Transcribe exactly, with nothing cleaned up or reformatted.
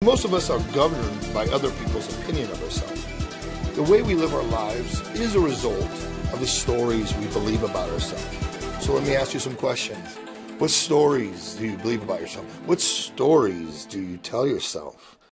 Most of us are governed by other people's opinion of ourselves. The way we live our lives is a result of the stories we believe about ourselves. So let me ask you some questions. What stories do you believe about yourself? What stories do you tell yourself?